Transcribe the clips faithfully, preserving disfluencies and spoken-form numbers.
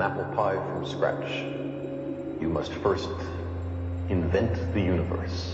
apple pie from scratch. You must first invent the universe.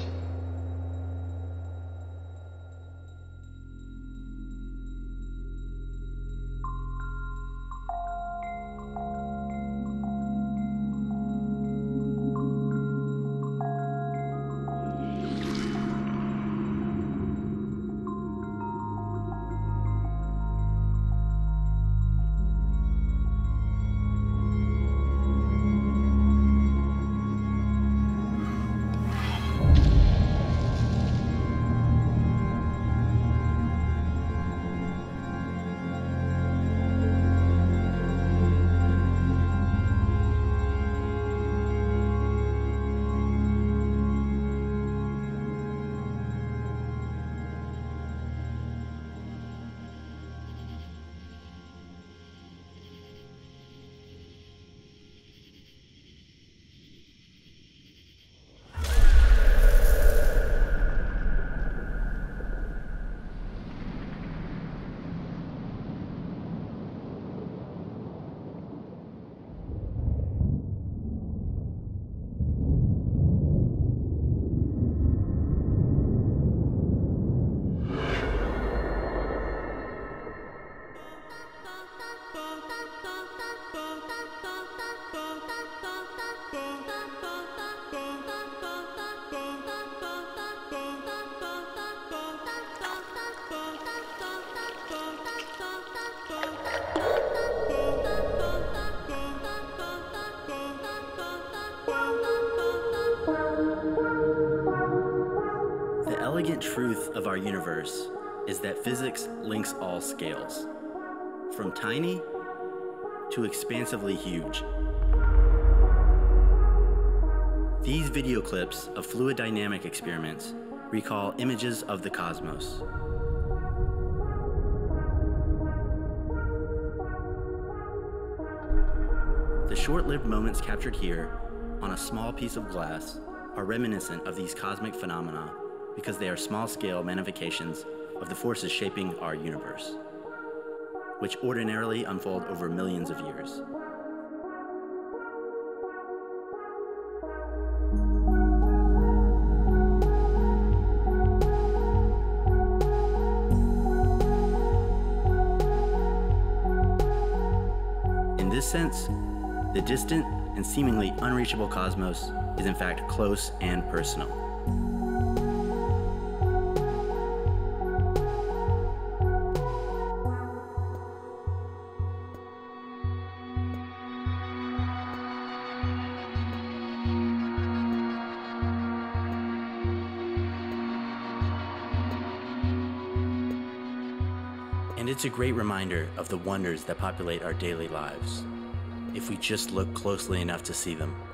The elegant truth of our universe is that physics links all scales, from tiny to expansively huge. These video clips of fluid dynamic experiments recall images of the cosmos. The short-lived moments captured here on a small piece of glass are reminiscent of these cosmic phenomena because they are small-scale manifestations of the forces shaping our universe, which ordinarily unfold over millions of years. In this sense, the distant and seemingly unreachable cosmos is in fact close and personal. And it's a great reminder of the wonders that populate our daily lives, if we just look closely enough to see them.